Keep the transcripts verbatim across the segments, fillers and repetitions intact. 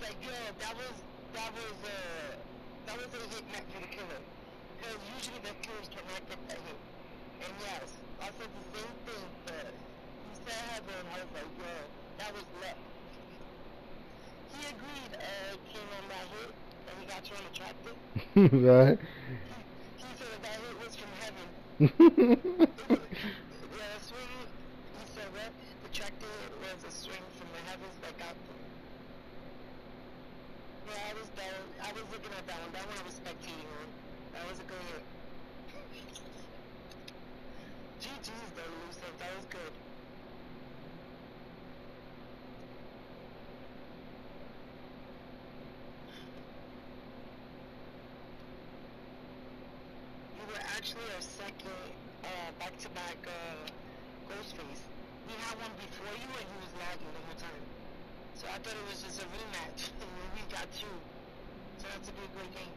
like, yo, that was, that was, uh, that was a hit meant for the killer. Because usually the killers cannot get that hit. And yes, I said the same thing, but he said heaven, I was like, yo, that was luck. He agreed, uh, came on that hit, and he got you unattractive. Right. He, he said that that hit was from heaven. Yeah, a swing, he said that the tractor was a swing from the heavens that got them. Yeah, I was down. I was looking at that one. That one I was spectating on. That was a good hit. G G's though, Lucid. That was good. You were actually our second uh, back-to-back uh, Ghostface. We had one before you and he was lagging the whole time. So I thought it was just a rematch. And we got you. So that's a big, great game.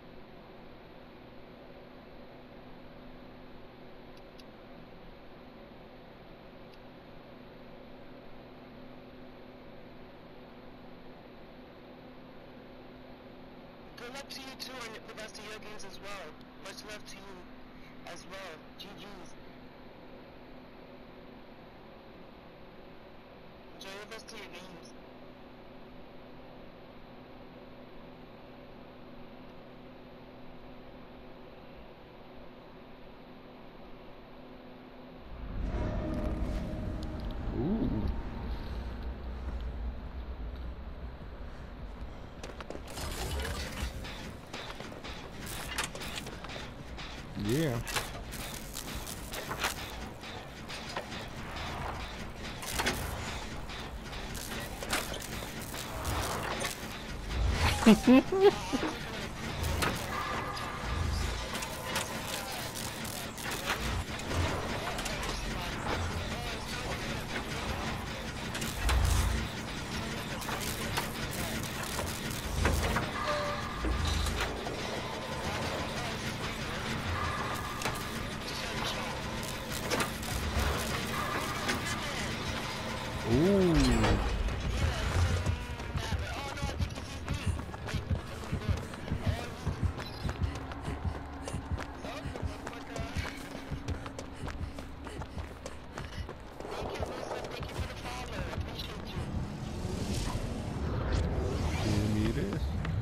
Good luck to you too and the rest of your games as well. Much love to you as well. G G's. Enjoy the rest of your games. Ooh. Yeah. Ooh. Give me this.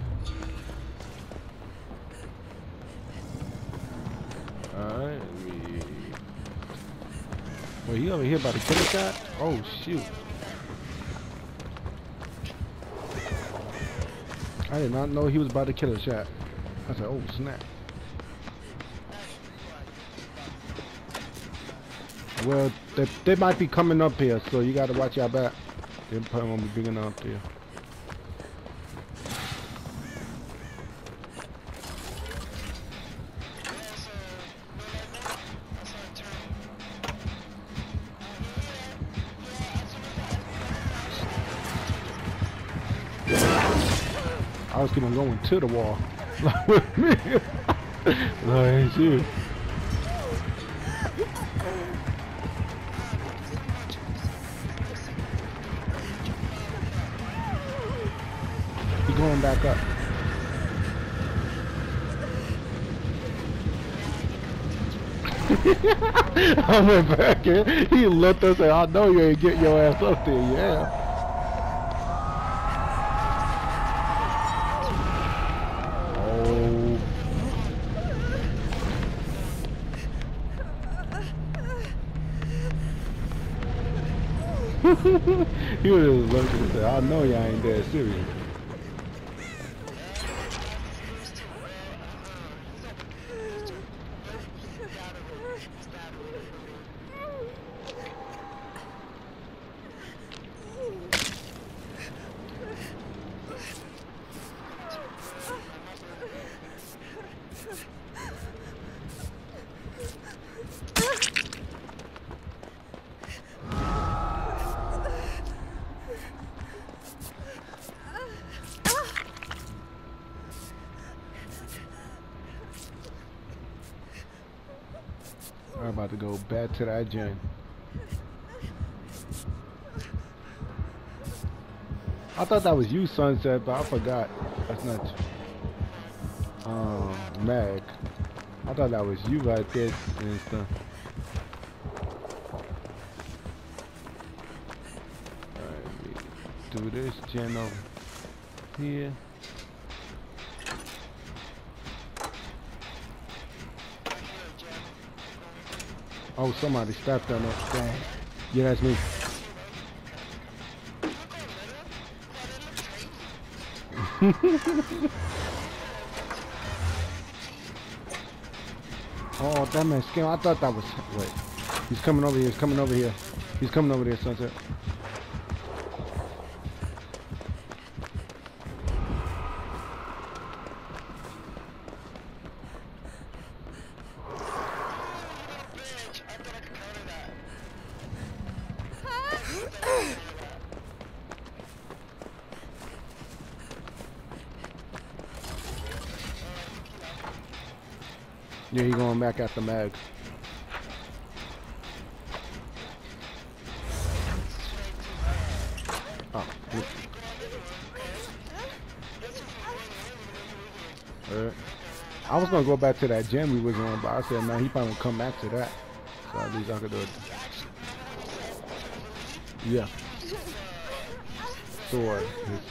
Alright, we... Wait, he over here about to kill a shot? Oh, shoot. I did not know he was about to kill a shot. I said, oh, snap. Well, they, they might be coming up here, so you got to watch your back. They probably won't be bringing up here. I was keeping going to the wall. Like with me. Like shit. He going back up. I went back in. He looked us and I know you ain't getting your ass up there, yeah. He was just looking and said, I know y'all ain't that serious. I'm about to go back to that gym. I I thought that was you, Sunset, but I forgot. That's not um Mag. I thought that was you right there and stuff. Alright, do this gen over here. Oh, somebody stepped on that thing. Yeah, that's me. Oh, that man scam. I thought that was. Wait. He's coming over here. He's coming over here. He's coming over there, Sunset. Yeah, he's going back at the mag. Oh. Alright. I was gonna go back to that gym we was on, but I said, man, he probably won't come back to that. So at least I could do it. Yeah. Sword.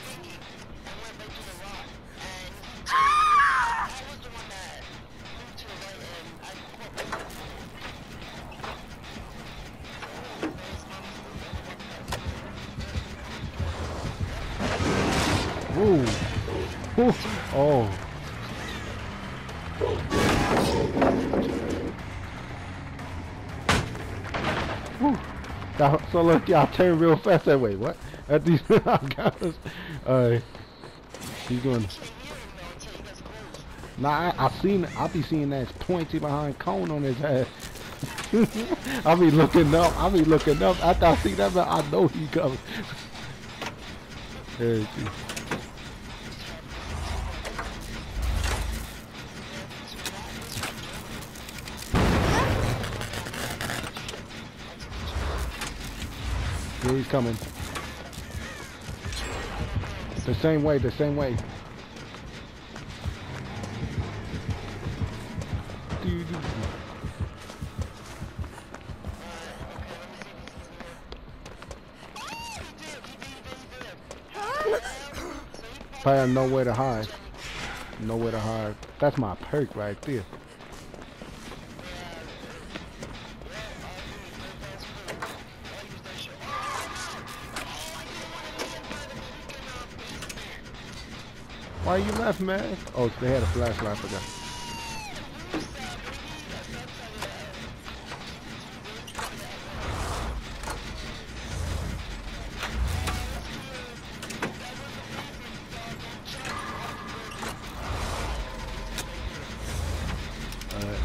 Ooh. Ooh. Oh. Whew. Now, so look, y'all turn real fast that way. What? At these guys. Uh, he's doing. Nah, I, I seen. I be seeing that pointy behind cone on his head. I be looking up. I be looking up. After I see that, I know he coming. There you see. Yeah, he's coming. The same way, the same way. I have nowhere to hide. Nowhere to hide. That's my perk right there. Why you left, man? Oh, they had a flashlight, I forgot. Alright.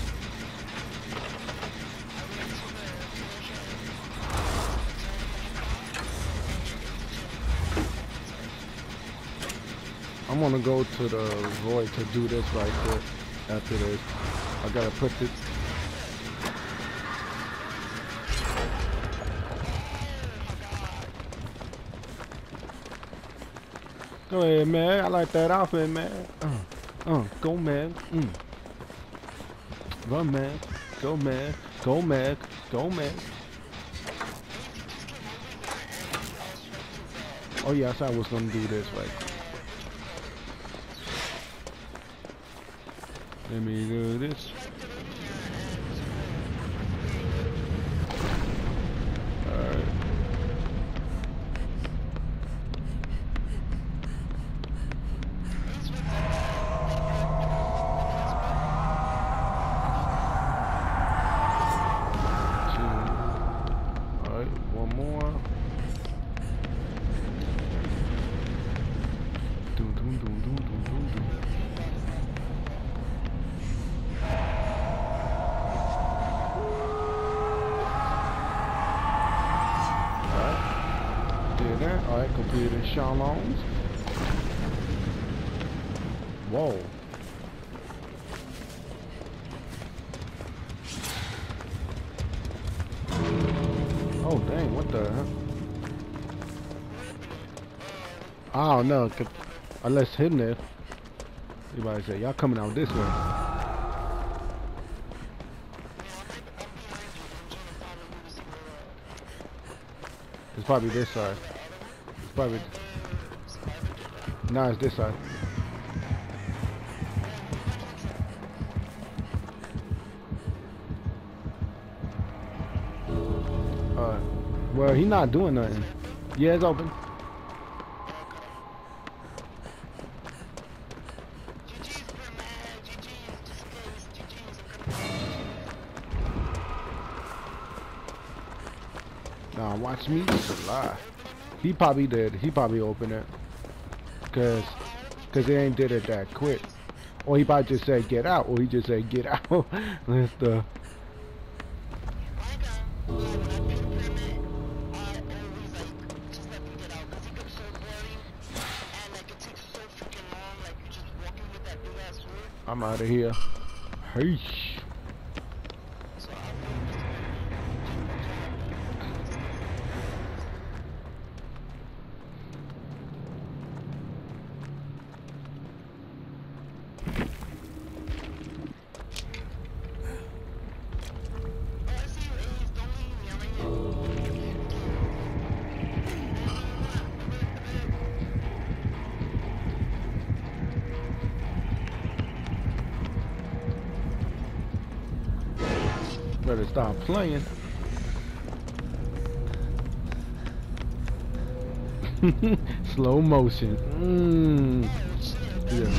I'm gonna go to the void to do this right there. After this, I gotta put this. Go ahead, man. I like that outfit, man. Uh, uh, go, man. Mm. Run, man. Go, man. Go, man. Go, man. Oh yes, I was gonna do this right. Let me do this. Alright. Alright, one more. Doom, doom, doom, doom, doom, doom, doom. Alright, completed Shalons. Whoa. Oh dang, what the heck? I don't know, cause unless hidden there. You might say, y'all coming out this way. It's probably this side. It's probably... Nah, it's this side. Uh, well, he not doing nothing. Yeah, it's open. Nah, watch me slide. He probably did. He probably opened it. Cause, cause they ain't did it that quick. Or he probably just said get out. Or he just said get out. That's the. I'm out of here. Hey. Better stop playing. Slow motion. Mm. Yeah.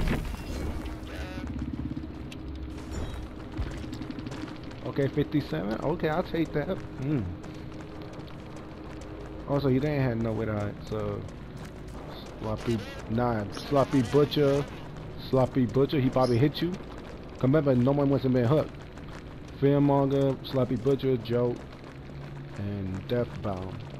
Okay, fifty-seven. Okay, I'll take that. Mm. Also, you didn't have nowhere to hide, so sloppy nine, sloppy butcher, sloppy butcher. He probably hit you. Remember, no one wasn't been hooked. Fearmonger, sloppy butcher, joke, and deathbound.